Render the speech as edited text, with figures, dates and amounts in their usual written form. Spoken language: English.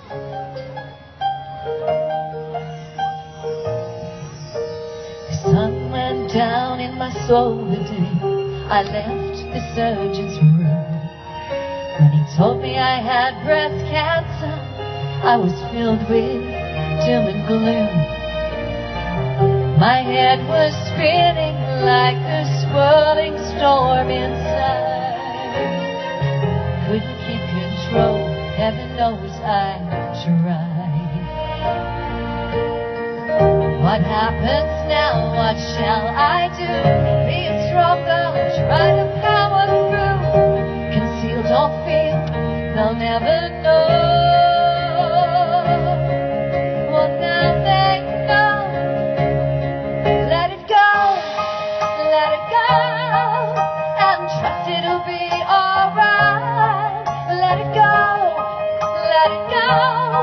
The sun went down in my soul the day I left the surgeon's room. When he told me I had breast cancer, I was filled with doom and gloom. My head was spinning like a swirling storm inside. Couldn't keep control, heaven knows I tried. What happens now? What shall I do? Be a strong girl, try to power through. Conceal, don't feel, they'll never know. Well, now they know. Let it go, and trust it'll be alright. Let it go,